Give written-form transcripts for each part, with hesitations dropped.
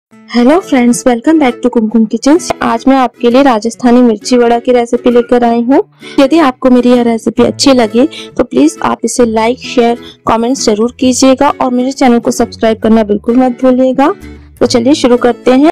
Hello friends, welcome back to Kumkum Kitchen. आज मैं आपके लिए राजस्थानी मिर्ची वड़ा की रेसिपी लेकर आई हूँ। यदि आपको मेरी यह रेसिपी अच्छी लगे तो प्लीज आप इसे लाइक, शेयर, कमेंट्स जरूर कीजिएगा और मेरे चैनल को सब्सक्राइब करना बिल्कुल मत भूलिएगा। तो चलिए शुरू करते हैं।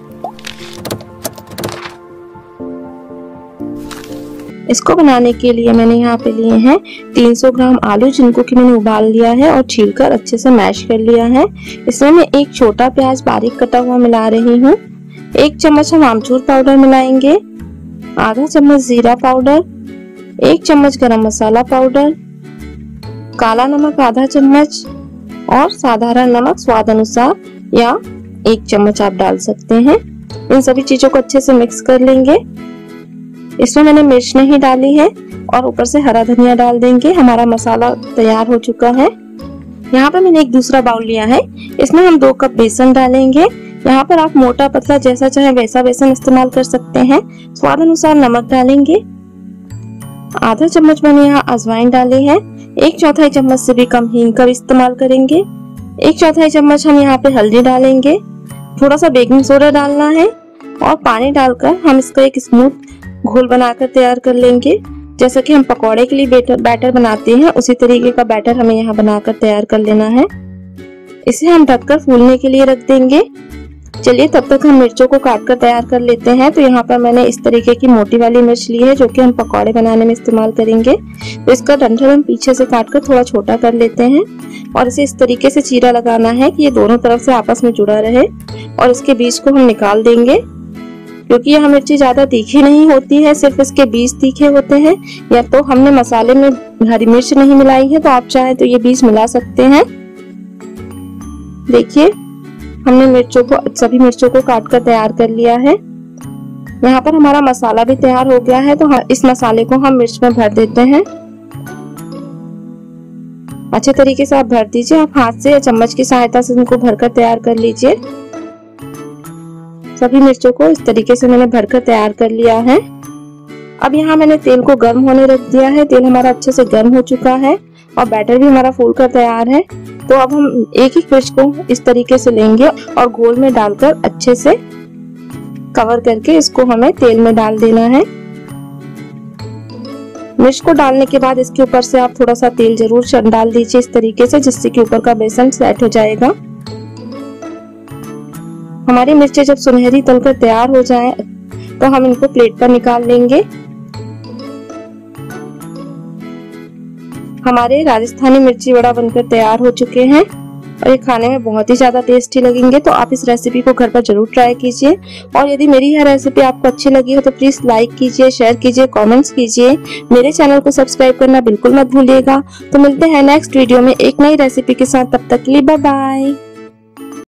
इसको बनाने के लिए मैंने यहाँ पे लिए हैं 300 ग्राम आलू, जिनको कि मैंने उबाल लिया है और छीलकर अच्छे से मैश कर लिया है। इसमें मैं एक छोटा प्याज बारीक कटा हुआ मिला रही हूँ। 1 चम्मच हम आमचूर पाउडर मिलाएंगे, आधा चम्मच जीरा पाउडर, 1 चम्मच गरम मसाला पाउडर, काला नमक आधा चम्मच और साधारण नमक स्वाद अनुसार या 1 चम्मच आप डाल सकते हैं। इन सभी चीजों को अच्छे से मिक्स कर लेंगे। इसमें मैंने मिर्च नहीं डाली है और ऊपर से हरा धनिया डाल देंगे। हमारा मसाला तैयार हो चुका है। यहाँ पर मैंने एक दूसरा बाउल लिया है, इसमें हम 2 कप बेसन डालेंगे। यहाँ पर आप मोटा पतला जैसा चाहे वैसा बेसन इस्तेमाल कर सकते हैं। स्वाद अनुसार नमक डालेंगे। आधा चम्मच मैंने यहाँ अजवाइन डाली है। 1/4 चम्मच से भी कम हींग का इस्तेमाल करेंगे। 1/4 चम्मच हम यहाँ पे हल्दी डालेंगे। थोड़ा सा बेकिंग सोडा डालना है और पानी डालकर हम इसका एक स्मूथ घोल बनाकर तैयार कर लेंगे। जैसा कि हम पकौड़े के लिए बैटर बनाते हैं, उसी तरीके का बैटर हमें यहाँ बनाकर तैयार कर लेना है। इसे हम ढककर फूलने के लिए रख देंगे। चलिए तब तक हम मिर्चों को काट कर तैयार कर लेते हैं। तो यहाँ पर मैंने इस तरीके की मोटी वाली मिर्च ली है, जो कि हम पकौड़े बनाने में इस्तेमाल करेंगे। तो इसका डंठल हम पीछे से काट कर थोड़ा छोटा कर लेते हैं और इसे इस तरीके से चीरा लगाना है कि ये दोनों तरफ से आपस में जुड़ा रहे और इसके बीज को हम निकाल देंगे। क्योंकि यह मिर्ची ज्यादा तीखी नहीं होती है, सिर्फ इसके बीज तीखे होते हैं। या तो हमने मसाले में हरी मिर्च नहीं मिलाई है तो आप चाहे तो ये बीज मिला सकते हैं। देखिए हमने सभी मिर्चों को काट कर तैयार कर लिया है। यहाँ पर हमारा मसाला भी तैयार हो गया है। तो इस मसाले को हम मिर्च में भर देते हैं। अच्छे तरीके से आप भर दीजिए। आप हाथ से या चम्मच की सहायता से इनको भरकर तैयार कर लीजिए। सभी मिर्चों को इस तरीके से मैंने भरकर तैयार कर लिया है। अब यहाँ मैंने तेल को गर्म होने रख दिया है। तेल हमारा अच्छे से गर्म हो चुका है और बैटर भी हमारा फूल कर तैयार है। तो अब हम एक एक मिर्च को इस तरीके से लेंगे और घोल में डालकर अच्छे से कवर करके इसको हमें तेल में डाल देना है। मिर्च को डालने के बाद इसके ऊपर से आप थोड़ा सा तेल जरूर डाल दीजिए इस तरीके से, जिससे कि ऊपर का बेसन सेट हो जाएगा। हमारी मिर्चें जब सुनहरी तलकर तैयार हो जाएं, तो हम इनको प्लेट पर निकाल लेंगे। हमारे राजस्थानी मिर्ची वड़ा बनकर तैयार हो चुके हैं और ये खाने में बहुत ही ज्यादा टेस्टी लगेंगे। तो आप इस रेसिपी को घर पर जरूर ट्राई कीजिए। और यदि मेरी यह रेसिपी आपको अच्छी लगी हो तो प्लीज लाइक कीजिए, शेयर कीजिए, कमेंट्स कीजिए। मेरे चैनल को सब्सक्राइब करना बिल्कुल मत भूलिएगा। तो मिलते हैं नेक्स्ट वीडियो में एक नई रेसिपी के साथ। तब तक के लिए बाय बाय।